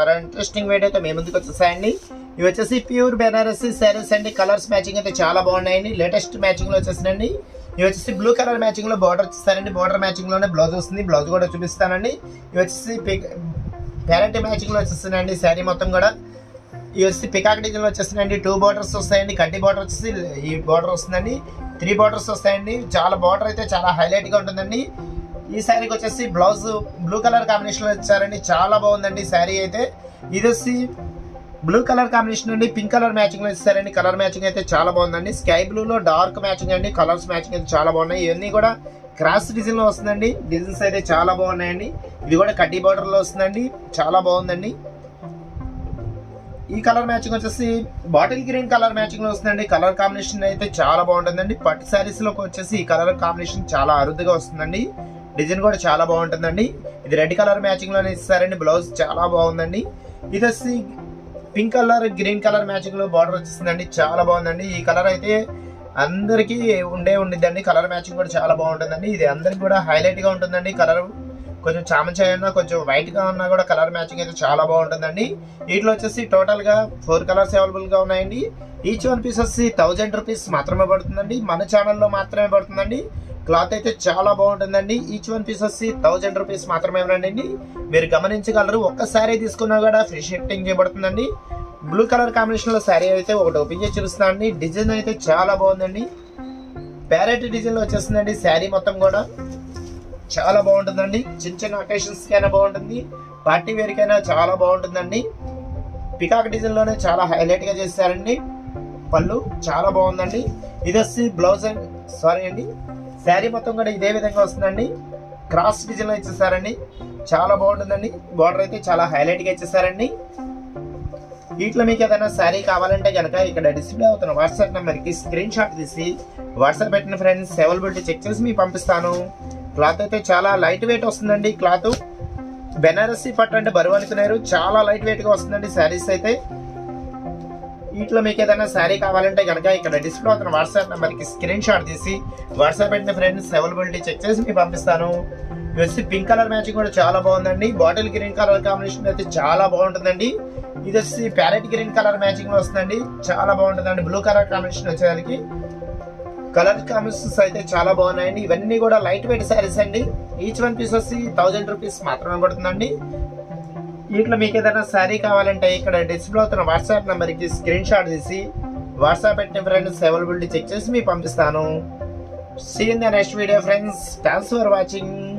మరో interesting video అయితే మేము ముందుకు వచ్చేసాయండి. ఇవి వచ్చేసి ప్యూర్ బెనారసీ శారీస్ అండి. కలర్స్ మ్యాచింగ్ అయితే చాలా బాగున్నాయండి. లేటెస్ట్ మ్యాచింగ్ లో వచ్చేసినండి. ఇవి వచ్చేసి బ్లూ కలర్ మ్యాచింగ్ లో బార్డర్ వచ్చేస్తానండి. బార్డర్ మ్యాచింగ్ లోనే బ్లౌజ్ వస్తుంది. బ్లౌజ్ కూడా చూపిస్తానండి. ఇవి వచ్చేసి ప్యారెంట్ మ్యాచింగ్ లో వచ్చేస్తున్నాయండి. శారీ మొత్తం కూడా ఇవి వచ్చి పికాక్ డిజైన్ లో వచ్చేస్తున్నాయండి. 2 బార్డర్స్ వస్తాయండి. కడ్డీ బార్డర్ వచ్చేసి ఈ బార్డర్ వస్తుందండి. 3 బార్డర్స్ వస్తాయండి. చాలా బార్డర్ అయితే చాలా హైలైట్ గా ఉంటుందండి. ఈ శారీకి వచ్చేసి బ్లౌజ్ బ్లూ కలర్ కాంబినేషన్ లో ఇచ్చారండి. చాలా బాగుందండి శారీ అయితే. ఇది వచ్చి బ్లూ కలర్ కాంబినేషన్ అండి. పింక్ కలర్ మ్యాచింగ్ లో ఇస్తారండి. కలర్ మ్యాచింగ్ అయితే చాలా బాగుందండి. స్కై బ్లూ లో డార్క్ మ్యాచింగ్ అండి. కలర్స్ మ్యాచింగ్ అయితే చాలా బాగున్నాయి. ఇవన్నీ కూడా క్రాస్ డిజైన్ లో వస్తుందండి. డిజైన్స్ అయితే చాలా బాగున్నాయండి. ఇది కూడా కడ్డీ బార్డర్ లో వస్తుందండి. చాలా బాగుందండి. ఈ కలర్ మ్యాచింగ్ వచ్చేసి బాటిల్ గ్రీన్ కలర్ మ్యాచింగ్ లో వస్తుందండి. కలర్ కాంబినేషన్ అయితే చాలా బాగుంటుందండి. పట్టు శారీస్ లోకి వచ్చేసి ఈ కలర్ కాంబినేషన్ చాలా అరుదుగా వస్తుందండి. డిజైన్ కూడా చాలా బాగుంటుందండి. ఇది రెడ్ కలర్ మ్యాచింగ్ లోనే ఇస్తారండి. బ్లౌజ్ చాలా బాగుందండి. ఇది వచ్చి pink colour green colour matching లో బార్డర్ వచ్చేసిందండి. చాలా బాగుందండి. ఈ కలర్ అయితే అందరికి ఉండిద్దండి. కలర్ మ్యాచింగ్ కూడా చాలా బాగుంటుందండి. ఇది అందరికి కూడా హైలైట్ గా ఉంటుందండి. కలర్ కొంచెం చామంచాయ ఉన్నా కొంచెం వైట్ గా ఉన్నా కూడా కలర్ మ్యాచింగ్ అయితే చాలా బాగుంటుందండి. వీటిలో వచ్చేసి టోటల్ గా 4 కలర్స్ అవైలబుల్ గా ఉన్నాయండి. ఈచ్ వన్ పీస్ వచ్చి 1000 రూపీస్ మాత్రమే పడుతుందండి. మన ఛానల్లో మాత్రమే పడుతుందండి. క్లాత్ అయితే చాలా బాగుంటుందండి. ఈచ్ వన్ పీస్ వచ్చి 1000 రూపీస్ మాత్రమే ఉండండి. మీరు గమనించగలరు. ఒక్క శారీ తీసుకున్నా కూడా ఫ్రీ షిప్పింగ్ చేయబడుతుందండి. బ్లూ కలర్ కాంబినేషన్ లో శారీ అయితే ఒకటి ఓపెన్ చేసి చూపిస్తానండి. డిజైన్ అయితే చాలా బాగుందండి. ప్యారెట్ డిజైన్ లో వచ్చేస్తుందండి. శారీ మొత్తం కూడా చాలా బాగుంటుందండి. చిన్న చిన్న అకేషన్స్ కైనా బాగుంటుంది. పార్టీ వేర్ కైనా చాలా బాగుంటుందండి. పికాక్ డిజైన్ లోనే చాలా హైలైట్ గా చేస్తారండి. పళ్ళు చాలా బాగుందండి. ఇది వచ్చి బ్లౌజ్ అండి శారీ మొత్తం కూడా ఇదే విధంగా వస్తుందండి. క్రాస్ డిజైన్ లో ఇచ్చేసారండి. చాలా బాగుంటుందండి. బార్డర్ అయితే చాలా హైలైట్ గా ఇచ్చేసారండి. వీటిలో మీకు ఏదైనా శారీ కావాలంటే కనుక ఇక్కడ డిస్ప్లే అవుతున్న వాట్సాప్ నెంబర్ కి స్క్రీన్ షాట్ తీసి వాట్సాప్ పెట్టిన ఫ్రెండ్స్ అవైలబిలిటీ చెక్ చేసి మీకు పంపిస్తాను. క్లాత్ అయితే చాలా లైట్ వెయిట్ వస్తుందండి. క్లాత్ బెనారసీ పట్టు అంటే బరువు అనుకున్నారు. చాలా లైట్ వెయిట్ గా వస్తుందండి శారీస్ అయితే. వీటిలో మీకు ఏదైనా శారీ కావాలంటే కనుక ఇక్కడ డిస్ప్లే అవుతున్న వాట్సాప్ నెంబర్ కి స్క్రీన్ షాట్ తీసి వాట్సాప్ పెట్టిన ఫ్రెండ్స్ అవైలబిలిటీ చెక్ చేసి మీకు పంపిస్తాను. వచ్చి పింక్ కలర్ మ్యాచింగ్ కూడా చాలా బాగుందండి. బాటిల్ గ్రీన్ కలర్ కాంబినేషన్ అయితే చాలా బాగుంటుందండి. ఇది వచ్చి ప్యారెట్ గ్రీన్ కలర్ మ్యాచింగ్ లో వస్తుందండి. చాలా బాగుంటుందండి. బ్లూ కలర్ కాంబినేషన్ వచ్చేదానికి కలర్ కాంబినేషన్స్ అయితే చాలా బాగున్నాయండి. ఇవన్నీ కూడా లైట్ వెయిట్ శారీస్ అండి. ఈచ్ వన్ పీస్ వచ్చి 1000 రూపీస్ మాత్రమే పడుతుందండి. వీటిలో మీకు ఏదైనా శారీ కావాలంటే ఇక్కడ డిస్ప్లే అవుతున్న వాట్సాప్ నెంబర్ కి స్క్రీన్ షాట్ తీసి వాట్సాప్ పెట్టిన ఫ్రెండ్స్ అవైలబిలిటీ చెక్ చేసి మీకు పంపిస్తాను. See in the next video friends. Thanks for watching.